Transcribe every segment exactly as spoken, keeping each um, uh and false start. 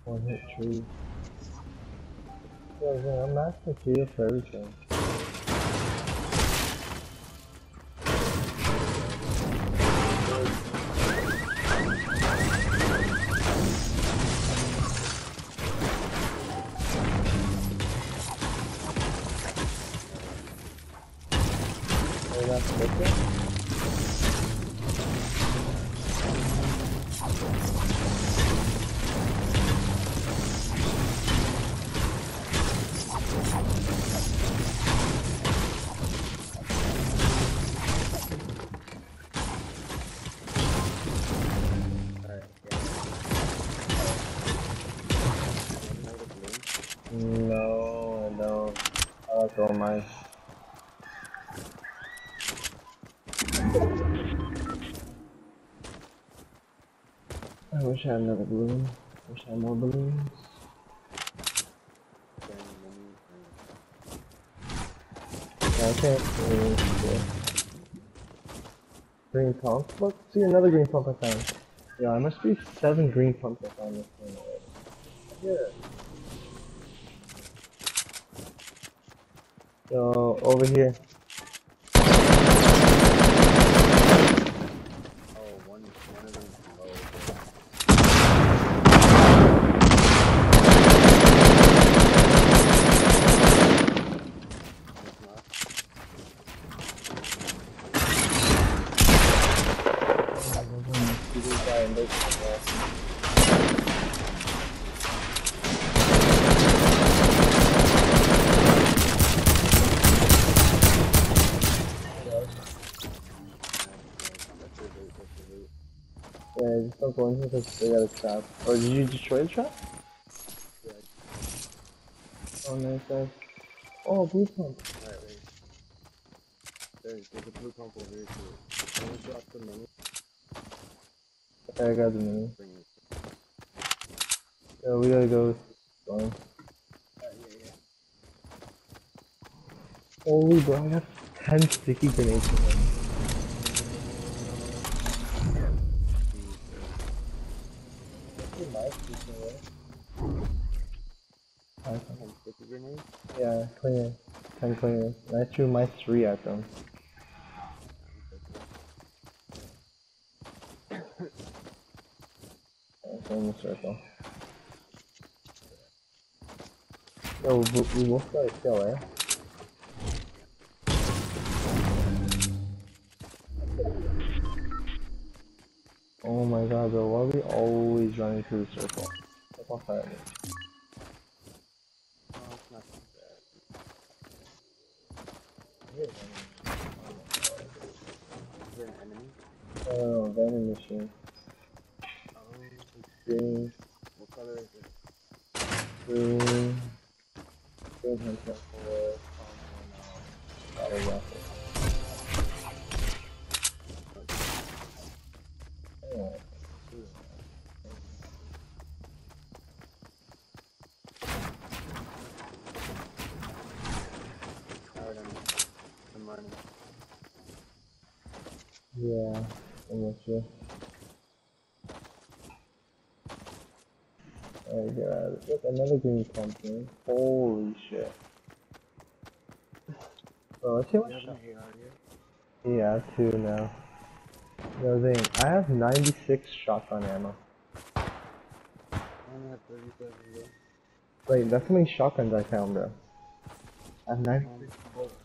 One hit tree. Yeah, yeah, I'm asking Kia for everything. Are you not smoking? No, I don't. I like all mine. I wish I had another balloon. Wish I had more balloons. Yeah, I can't see. Green pump? Look, see another green pump I found. Yeah, I must be seven green pumps I found this thing already. Yeah. So, over here. Yeah, just don't go in here because they got a trap. Or did you destroy the trap? Yeah. Oh, nice, nice. Oh, blue pump. Alright, wait. There's, there's a blue pump over here too. Can we drop the mini? Okay, I got the mini. Yeah, we gotta go. Going. Alright, yeah, yeah. Holy bro, I got ten sticky grenades in him. Yeah, clear. ten clear. I threw my three at them. It's in the circle. Yo, we, we both got a kill, eh? Oh my god, bro, why are we always running through the circle? That's all fire. Oh, it's not too bad. Is there an enemy? Oh, vending machine. Oh, it's green. What color is it? Green. Green hunter for battle rifle. Oh. I'm running. Yeah, I'm with you. Alright, get out of it. Look, another green pumpkin. Holy shit. Bro, let's see what shot. Yeah, I have two now. Yo, Zane, I have ninety-six shotgun ammo. I only have thirty-seven, bro. Wait, that's how many shotguns I found, bro. I have ninety-six bullets.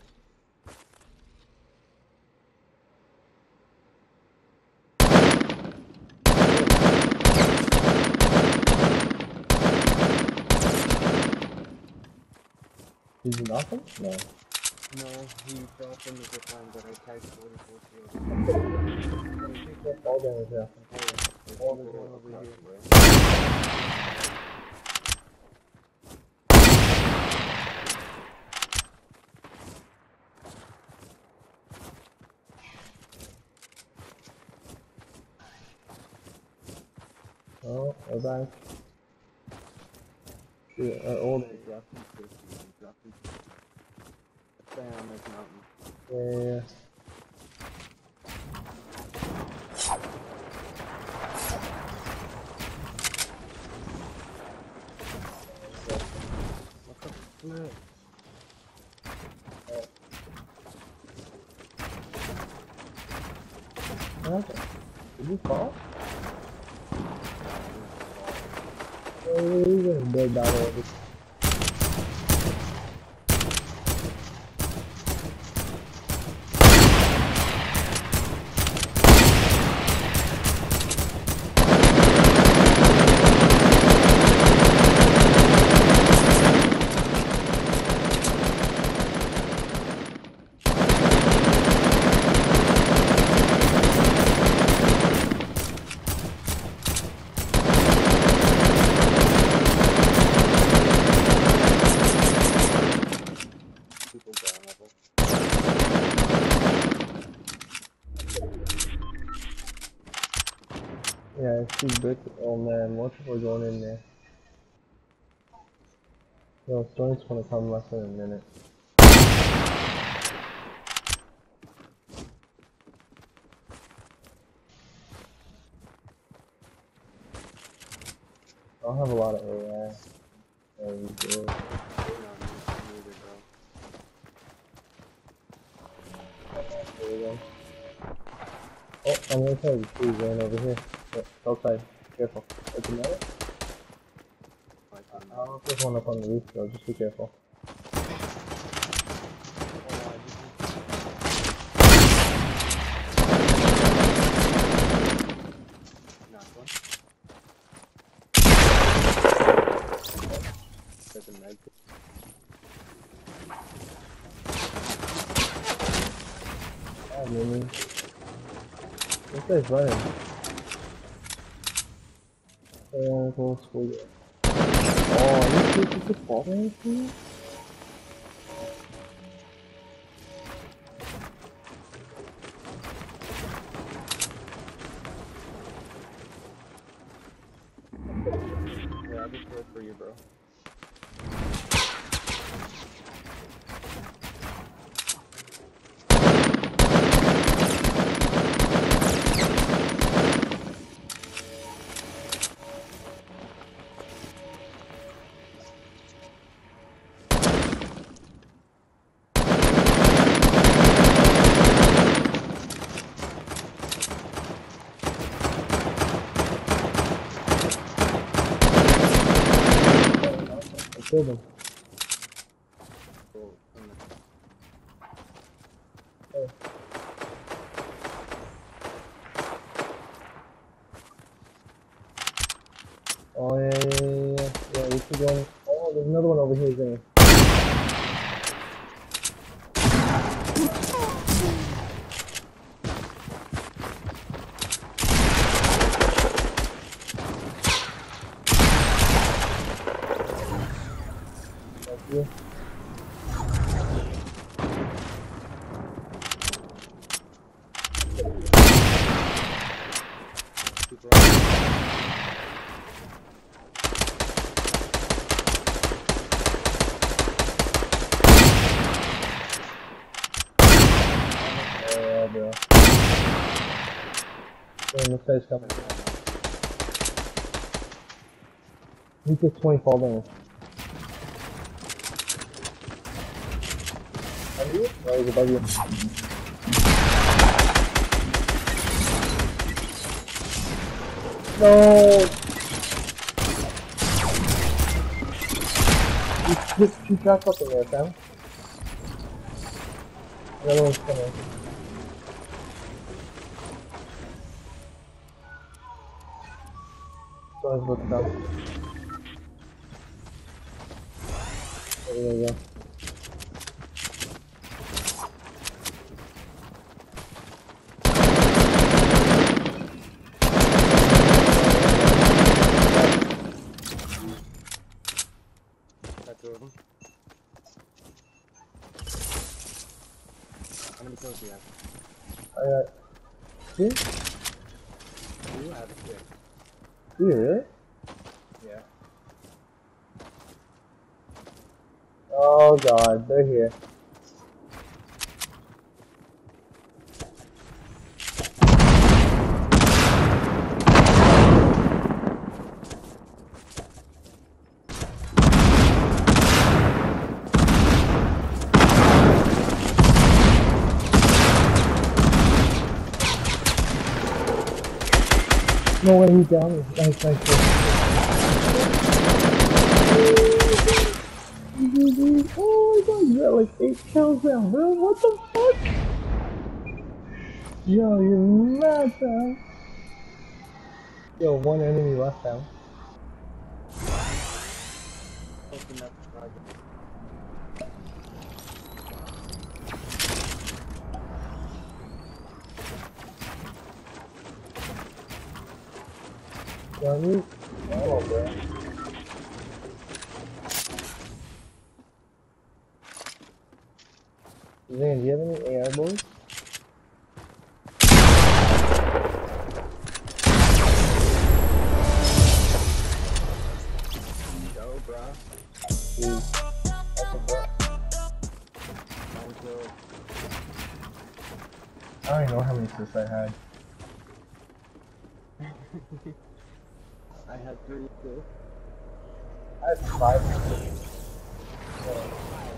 Did you knock him? No. No, he fell from the zip line, but I tried forty-four kills. He kept all down his ass. All the way over here, bro. Oh, we're back. Yeah, uh, old age. Stay on this mountain. Yeah, yeah, yeah. Look. Okay. Did you fall? Oh, you're gonna build that over. People ground level. Yeah, I see brick. Oh man, more people are going in there. Yo, storm's gonna come less than a minute. I don't have a lot of A I. Oh, you do. No, me neither, bro. There we go. Oh, I'm gonna tell you, please ran over here. Yeah, outside. Careful. Open that. I I couldn't I don't know know. if there's one up on the roof though, just be careful. Oh, I just knocked one. There's a med. Oh, Mimi. This guy's running. Oh, go school. Oh, are you supposed to fall or anything? Yeah, I just rolled for you, bro. I killed him. Cool. I'm gonna- Hey. Oh, yeah, yeah, yeah, yeah. Yeah, we should go in. Oh, there's another one over here, Zane. Thank you. Super awesome. Yeah, bro. Damn, this guy's coming. He took twenty fall damage. Under you? Oh, he's above you. No! You put two shots up in there, Sam. Another one's coming. So let's look up. There we go. Got two of them. How many kills do you have? I got two? You have six. Two, really? Yeah. Oh god, they're here. No way, he down me. Nice, nice, nice. Oh my god, you got like eight kills now, bro. What the fuck? Yo, you're mad, fam. Yo, one enemy left, fam. Open up the target. Johnny? Come on, bro. Zan, do you have any A R boys? Go, bro. Please. That's a bro. One kill. I don't even know how many assists I had. I had three too. I had five assists. So,